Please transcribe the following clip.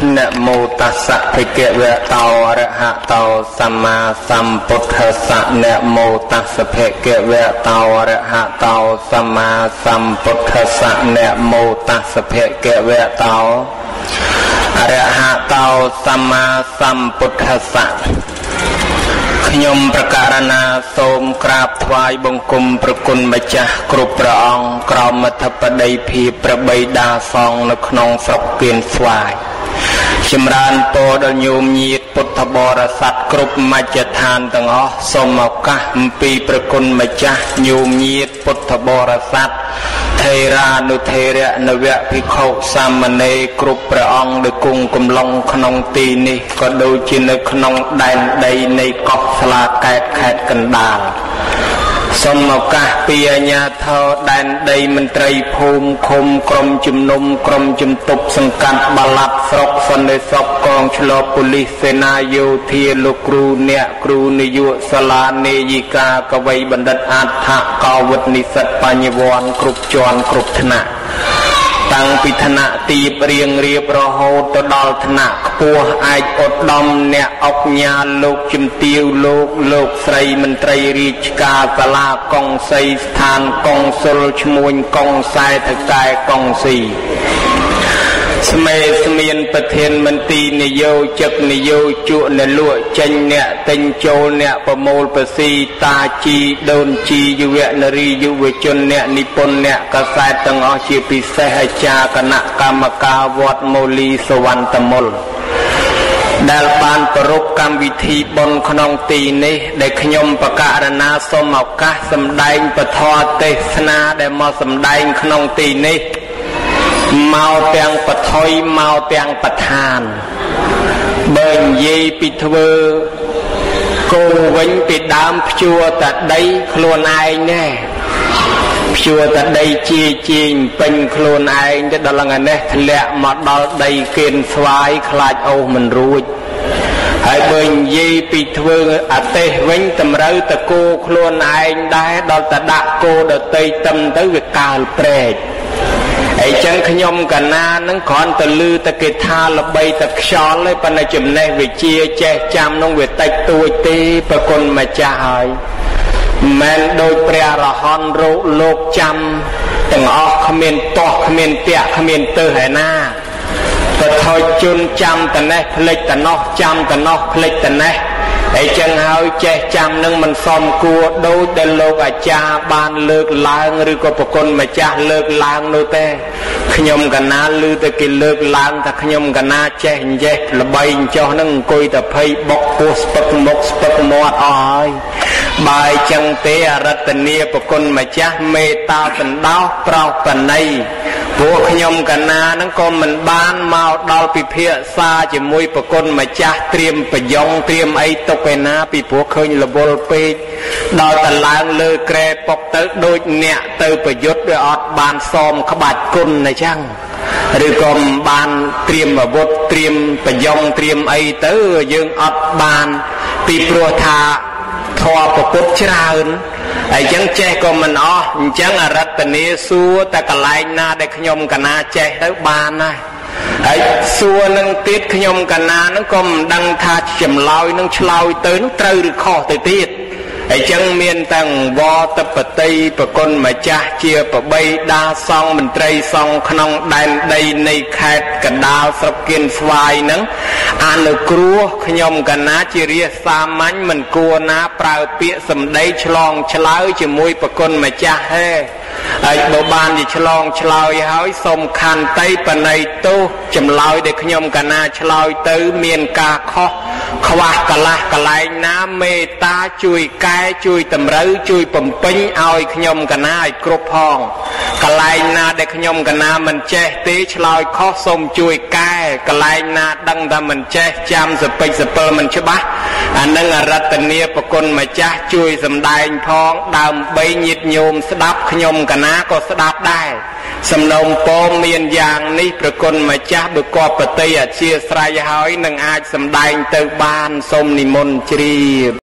นะโมตัสสะภะคะวะโตอะระหะโตสัมมาสัมพุทธัสสะนะโมตัสสะภะคะวะโตอะระหะโตสัมมาสัมพุทธัสสะนะโมตัสสะภะคะวะโตอะระหะโตสัมมาสัมพุทธัสสะខ្ញុំប្រការណាសូមក្រាបថ្វាយបង្គំព្រះគុណម្ចាស់គ្រប់ព្រះអង្គក្រោមមធិបតីភាពព្រះបិតាសង្ឃនៅក្នុងស្រុកគៀនស្វាយចម្រើនពរដល់ញោមញាតិពុទ្ធបរិស័ទគ្រប់មជ្ឈដ្ឋានទាំងអស់សូមឱកាសអំពីព្រះគុណម្ចាស់ញោមញាតិពុទ្ធបរិស័ទថេរានុថេរៈនវៈភិក្ខុសាមណេរគ្រប់ព្រះអង្គដែលគង់កំឡុងក្នុងទីនេះក៏ដូចជានៅក្នុងដែនដីនៃកោះស្លាកែតខេត្តកណ្ដាលសូមឱកាសពីអាជ្ញាធរដែនដីមន្ត្រីភូមិឃុំក្រុមជំនុំក្រុមជំទប់សង្កាត់បាឡាត់ស្រុកសន្តិសុខកងឆ្លបប៉ូលីសសេនាយោធាលោកគ្រូអ្នកគ្រូនាយកសាលានាយិកាកវីបណ្ឌិតអដ្ឋកោវិទ្យនិស្សិតបញ្ញវន្តគ្រប់ជាន់គ្រប់ថ្នាក់តាំងពីថ្នាក់ទីរៀងរៀបរហូតទៅដល់ថ្នាក់ខ្ពស់ឯកឧត្តមអ្នកអង្គញាលោកជំទាវលោកស្រីមន្ត្រីរាជការសាលាកុងសីស្ថានកុងស៊ុលឈ្មួញកុងសែថកែកុងស៊ីស្មេស្មៀនប្រធានមន្ទីរនយោជកនយោជកអ្នកលក់ចេញអ្នកទិញចូលអ្នកប្រមូលប្រស៊ីតាជីដូនជីយុវនារីយុវជនអ្នកនិពន្ធអ្នកកសែតទាំងអស់ជាពិសេសអាចារ្យគណៈកម្មការវត្តមូលីសវណ្ណតមុលដែលបានប្រពកម្មវិធីបុណ្យក្នុងទីនេះដែលខ្ញុំបកករណាសូមឱកាសសម្ដែងពធទេសនាដែលមកសម្ដែងក្នុងទីនេះមកទាំងបថុយមកទាំងបឋានបើនិយាយពីធ្វើគោវិញពីដើមភ្ជួរតដីខ្លួនឯងណែភ្ជួរតដីជាពេញខ្លួនឯងទៅដល់ថ្ងៃនេះធ្លាក់មកដល់ដីគៀនស្វាយខ្លាចអូសមិនរួចហើយបើនិយាយពីធ្វើអទេសវិញតម្រូវតគោខ្លួនឯងដែរដល់តដាក់គោដតីតឹមទៅវាកាលព្រែកអីចឹងខ្ញុំកណានឹងគ្រាន់តែលឺតែគេថាល្បីតែខ្យល់ទេប៉ុន្តែចំណេះវិជ្ជាចេះចាំនឹងវាតិចតួចទេប្រគុណម្ចាស់ហើយមិនដូចព្រះរហន្តលោកចាំទាំងអស់គ្មានទាស់គ្មានពាក់គ្មានទៅឯណាទៅថយជន់ចាំតនេះផ្លេចតនោះចាំតនោះផ្លេចតនេះអីចឹងហើយចេះចាំនឹងមិនសមគួរដូចដែលលោកអាចារ្យបានលើកឡើងឬក៏ប្រគុណម្ចាស់លើកឡើងនោះទេខ្ញុំកណាឮតែគេលើកឡើងថាខ្ញុំកណាចេះអញ្ចេះល្បីអញ្ចោះនឹងអង្គុយតែភ័យបុកពោះស្ពឹកមុខស្ពឹកមាត់អស់ហើយបើចឹងទេអរតនីប្រគុណម្ចាស់មេត្តាសន្តោសប្រោសបណីពួកខ្ញុំកណានឹងក៏មិនបានមកដល់ពិភាក្សាជាមួយប្រគុណម្ចាស់ត្រៀមប្រយ៉ងត្រៀមអីទុកឯណាពីព្រោះឃើញរវល់ពេកដល់តឡើងលើក្រែពុកទៅដូចអ្នកទៅប្រយុទ្ធវាអត់បានសមក្បាច់គុណអញ្ចឹងឬក៏មិនបានត្រៀមអាវុធត្រៀមប្រយ៉ងត្រៀមអីទៅយើងអត់បានពីព្រោះថាធម៌ប្រពុតច្រើនហើយចឹងចេះក៏មិនអស់អញ្ចឹងអរតនីសួរតែកន្លែងណាដែលខ្ញុំកណាចេះទៅបានហើយហើយសួរនឹងទៀតខ្ញុំកណានឹងក៏មិនដឹងថាចម្លើយនឹងឆ្លើយទៅនឹងត្រូវឬខុសទៅទៀតអញ្ចឹងមានទាំងវតបតីប្រគុណម្ចាស់ជាប្របីដាសង្ឃមន្ត្រីសង្ឃក្នុងដែនដីនៃខេត្តកណ្ដាលស្រុកគៀនស្វាយនឹងអនុគ្រោះខ្ញុំកណាជារាសាមញ្ញមិនគួរណាប្រើពាក្យសម្ដីឆ្លងឆ្លើយជាមួយប្រគុណម្ចាស់ទេហើយបើបានជាឆ្លងឆ្លើយហើយសូមខន្តីបណៃទោសចម្លើយដែលខ្ញុំកណាឆ្លើយទៅមានការខុសខ្វះកលាស់កលែងណាមេត្តាជួយកែជួយតម្រូវជួយបំពេញឲ្យខ្ញុំកណាឲ្យគ្រប់ផងកលែងណាដែលខ្ញុំកណាមិនចេះទេឆ្លើយខុសសូមជួយកែកលែងណាដឹងថាមិនចេះចាំសពេចសពិលមិនច្បាស់អានឹងអរតនីប្រគុណម្ចាស់ជួយសម្ដែងផងដើម្បីញាតិញោមស្ដាប់ខ្ញុំកណាក៏ស្ដាប់ដែរសំណូមពរមានយ៉ាងនេះប្រគុណម្ចាស់បើគាត់បតីអធិស្ឋានហើយនឹងអាចសម្ដែងទៅបានសូមនិមន្តជ្រាប